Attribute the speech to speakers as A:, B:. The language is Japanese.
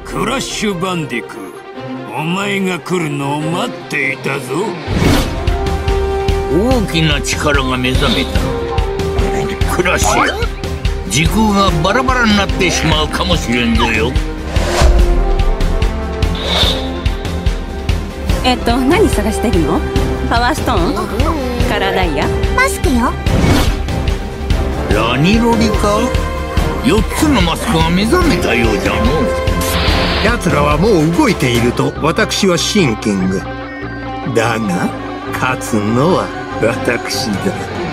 A: クラッシュバンディク、お前が来るのを待っていたぞ。
B: 大きな力が目覚めた。クラッシュ、時空がバラバラになってしまうかもしれんぞよ。
C: 何探してるの？パワーストーン？カラーダイヤ？
D: マスクよ。
B: ラニロリか？4つのマスクが目覚めたようじゃの。
E: 奴らはもう動いていると私はシンキングだが、勝つのは私だ。